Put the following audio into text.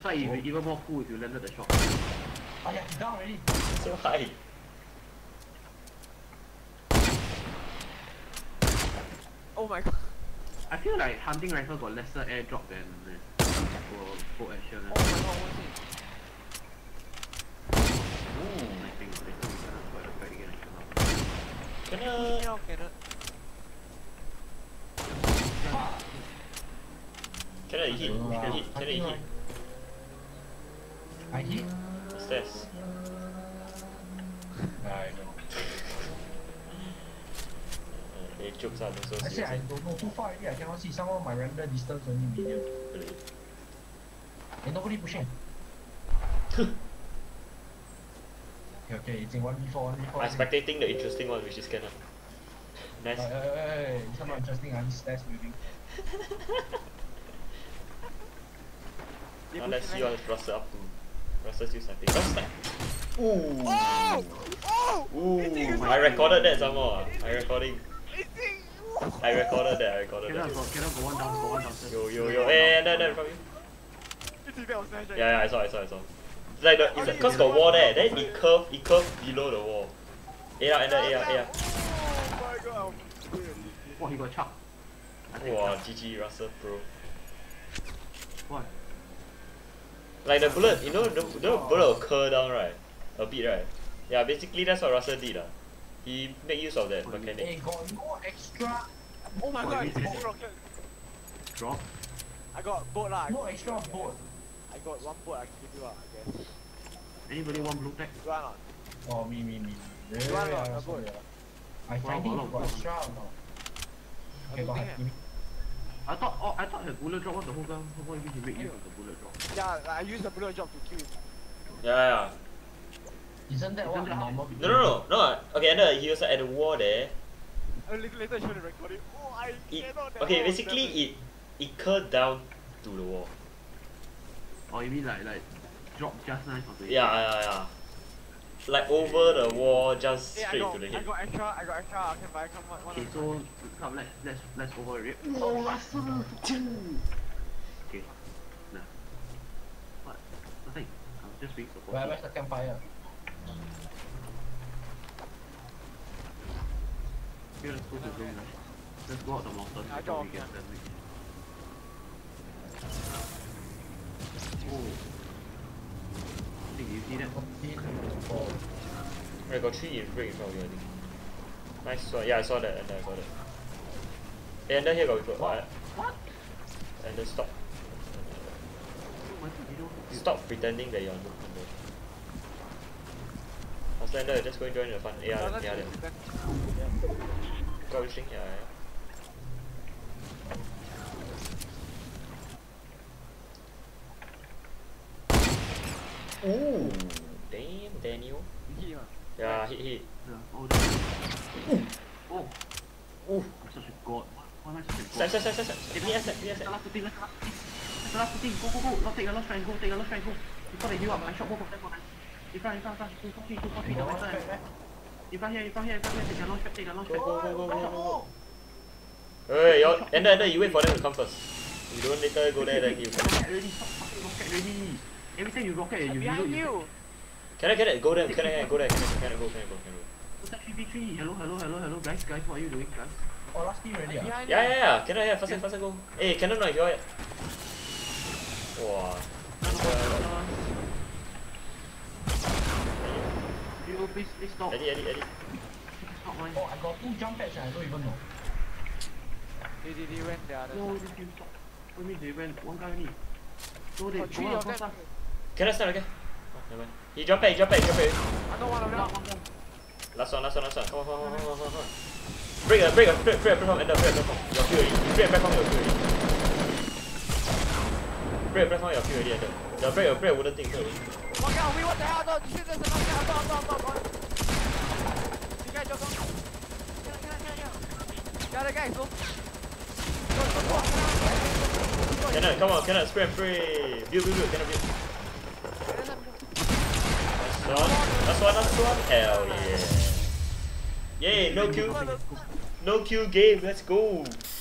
So even more cool if you landed the shot. Oh yeah, he's down already. So high. Oh my god. I feel like hunting rifle got lesser airdrop than full action. Oh my god, what's it? I think we can try to get it. Kenna. Kenna, you hit. Kenna, you hit. I hit? Stairs. I know. It jokes out so I said I don't know too far already, I cannot see some of my render distance only medium. Really? And nobody pushing. Okay, it's in 1v4, 1v4. I'm spectating the interesting one, which is Kenna. Nice. Hey, it's not interesting, I'm stairs moving. Now let's see what Russell up to. Russell's still sniping. Russell snipe! Ooh! Oh! Oh! Ooh! I recorded that some more. I recorded that, I recorded that. Cannot go one down, Yo, hey, and from you. Yeah, I saw. It's like it's cause got wall there, then it curved below the wall. A out. Oh my god. What, he got chopped? Wow, GG Russell Pro. What? Like the bullet, you know the bullet will curl down, right? A bit, right? Yeah, basically that's what Russell did. He made use of that mechanic. Hey, got no extra. Oh my god, it's a rocket. Drop? I got boat lah. No extra boat. I got one boat I can give you I guess. Anybody want blue tech? You want or not? Oh, me. You want or not? A boat. I find it got extra or not? Okay, go ahead, give me. I thought the bullet drop was the whole gun. Why did he make use of the bullet drop? Yeah, I used the bullet drop to kill him. Yeah. Isn't that what normal people No. Okay, and he was at the wall there. Later show the recording. Oh, I cannot. Okay, basically it curled down to the wall. Oh, you mean like drop just nice of the Yeah. Like over the wall, just straight to the I head. got extra. I can buy one. Okay, so come let's over it. Oh, Russell! Okay. Nah. What? Nothing. I'm just being supportive. Where's the campfire? Okay, let's go to the room. Let's go out the mountain I before got we get them. Oh. You see that? I got 3 in break in front of you, I think. Nice one. Yeah, I saw that. Hey, and then here got people. What? And then stop. Stop pretending that you're on the Slender, just go and join the fun. Yeah. Got everything? Yeah. Ooh, damn, Daniel. Yeah, hit. Oh, I'm such a god. Why am I such a god? Step. Give me a sec. That's the last thing. Go. Not take a lost triangle. Before they heal up, I shot both of them. In front. 2 4 3, the right side. In front here. Take a launch pad. Go. Hey, and you wait for them to come first. You don't later go there like you. Rocket ready. Every time you rocket, you reload. You. Can I get it? Go there. Can I go? What's that 3v3? Hello, guys, what are you doing, guys? Oh, last team already. Yeah. Can I faster go? Hey, can I not enjoy it? Wow. Please stop. Eddie. Stop mine. Oh, I got 2 jump pads and I don't even know. They went the other No, side. you stop. What do you mean they went? One guy only. No, they Three go of out them. Can I start again? Oh, never mind. He jump it. I know one of them. Last one. Come on. Break a platform and the break a platform. You're kill already. You break a platform, you're kill already. Break a platform, you're kill already. The break a wooden thing, kill already. What the hell? No, shit, there's another guy. You guys just don't. The other guy, go. Kenna, spray. Build. Kenna build. Last one. Hell yeah. Yay, no Q game, let's go.